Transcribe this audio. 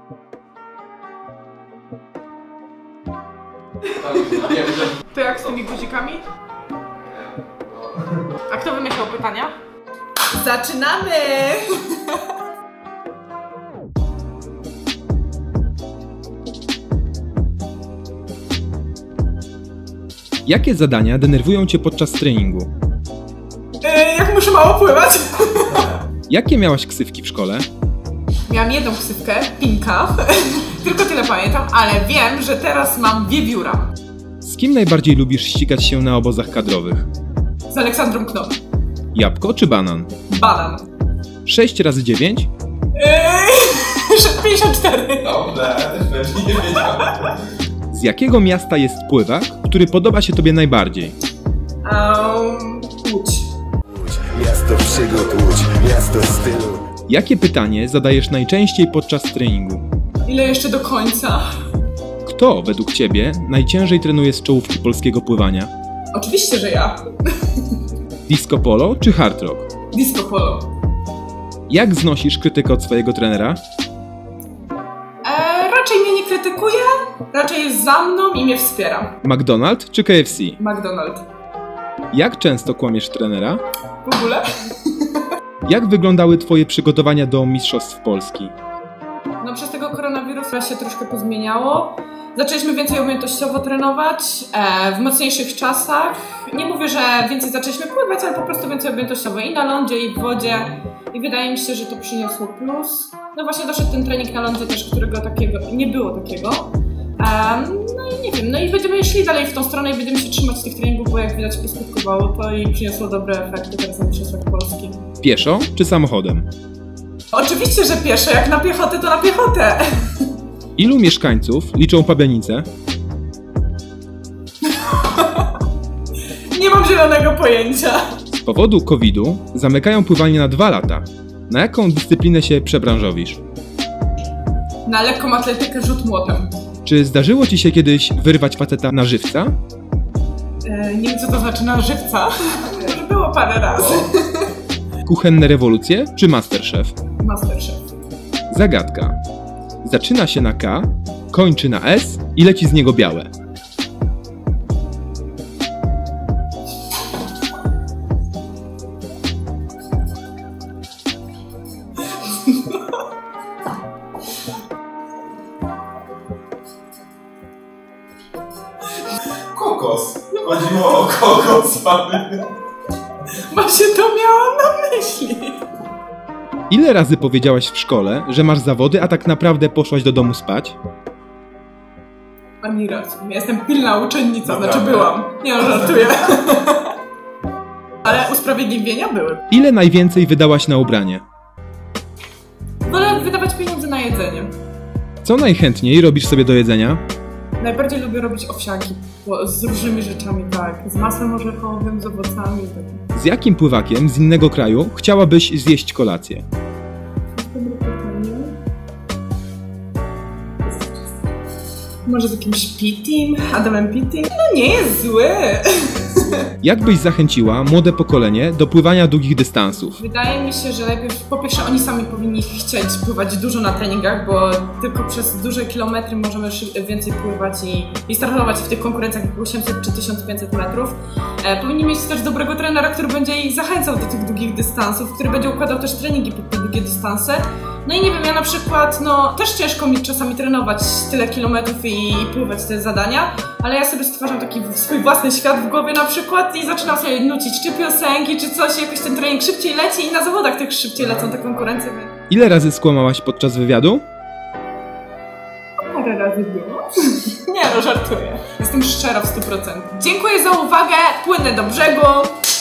To jak z tymi guzikami? A kto wymyślał pytania? Zaczynamy! Jakie zadania denerwują cię podczas treningu? Jak muszę mało pływać? Jakie miałaś ksywki w szkole? Miałam jedną ksywkę, Pinka. Tylko tyle pamiętam, ale wiem, że teraz mam wiewióra. Z kim najbardziej lubisz ścigać się na obozach kadrowych? Z Aleksandrą Knop. Jabłko czy banan? Banan. 6 razy 9? 54. Dobrze, też pewnie nie wiedziałem. Z jakiego miasta jest pływak, który podoba się tobie najbardziej? Łódź. Miasto przygód, Łódź, miasto stylu. Jakie pytanie zadajesz najczęściej podczas treningu? Ile jeszcze do końca? Kto według ciebie najciężej trenuje z czołówki polskiego pływania? Oczywiście, że ja. Disco polo czy hard rock? Disco polo. Jak znosisz krytykę od swojego trenera? Raczej mnie nie krytykuje, raczej jest za mną i mnie wspiera. McDonald's czy KFC? McDonald's. Jak często kłamiesz trenera? W ogóle? Jak wyglądały twoje przygotowania do Mistrzostw Polski? No przez tego koronawirusa się troszkę pozmieniało. Zaczęliśmy więcej umiejętnościowo trenować, w mocniejszych czasach. Nie mówię, że więcej zaczęliśmy pływać, ale po prostu więcej umiejętnościowo i na lądzie, i w wodzie. I wydaje mi się, że to przyniosło plus. No właśnie doszedł ten trening na lądzie też, którego takiego nie było takiego. No i nie wiem, no i będziemy szli dalej w tą stronę i będziemy się trzymać tych treningów, bo jak widać poskutkowało to i przyniosło dobre efekty teraz na Mistrzostwach Polski. Pieszo czy samochodem? Oczywiście, że pieszo, jak na piechotę, to na piechotę. Ilu mieszkańców liczą Pabianice? Nie mam zielonego pojęcia. Z powodu COVID-u zamykają pływanie na 2 lata. Na jaką dyscyplinę się przebranżowisz? Na lekką atletykę rzut młotem. Czy zdarzyło ci się kiedyś wyrwać faceta na żywca? Nie wiem, co to znaczy na żywca. Już było parę razy. Kuchenne rewolucje czy Masterchef? Masterchef. Zagadka. Zaczyna się na K, kończy na S i leci z niego białe. Kokos. Chodziło o kokos. Właśnie to miałam na myśli. Ile razy powiedziałaś w szkole, że masz zawody, a tak naprawdę poszłaś do domu spać? Ani raz. Ja jestem pilna uczennica, Naprawdę? znaczy byłam. Nie no, żartuję. Ale usprawiedliwienia były. Ile najwięcej wydałaś na ubranie? Wolę wydawać pieniądze na jedzenie. Co najchętniej robisz sobie do jedzenia? Najbardziej lubię robić owsianki z różnymi rzeczami, tak. Z masłem orzechowym, z owocami. Tak. Z jakim pływakiem z innego kraju chciałabyś zjeść kolację? Dobre pytanie. Może z jakimś Pittim? Adamem Pittim? No nie jest zły. Jak byś zachęciła młode pokolenie do pływania długich dystansów? Wydaje mi się, że najpierw po pierwsze oni sami powinni chcieć pływać dużo na treningach, bo tylko przez duże kilometry możemy więcej pływać i startować w tych konkurencjach jak 800 czy 1500 metrów. Powinni mieć też dobrego trenera, który będzie ich zachęcał do tych długich dystansów, który będzie układał też treningi pod te długie dystanse. No i nie wiem, ja na przykład, no też ciężko mi czasami trenować tyle kilometrów i pływać te zadania, ale ja sobie stwarzam taki swój własny świat w głowie na przykład i zaczynam sobie nucić czy piosenki, czy coś, jakoś ten trening szybciej leci i na zawodach też szybciej lecą te konkurencje. Ile razy skłamałaś podczas wywiadu? Parę razy było. Nie no, żartuję. Jestem szczera w 100%. Dziękuję za uwagę, płynę do brzegu.